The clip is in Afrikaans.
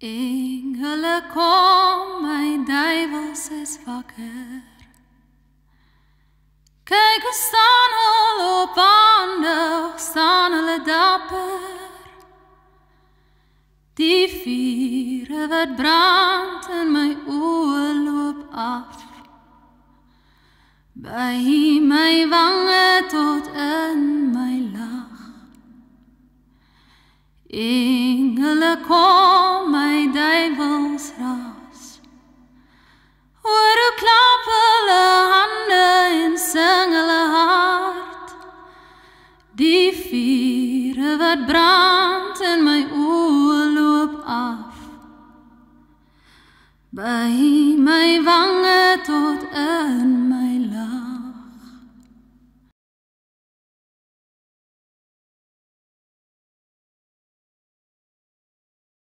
Engele kom, my duivels is wakker. Kyk, hoe staan hulle op hande, hoe staan hulle dapper. Die vure wat brand in my oë loop af. By my wange tot in my lach. Engele kom, my duivels raas. Hoor hoe klap hulle hande en sing hulle hart. Die vure wat brand in my oë loop af. By my wange tot in my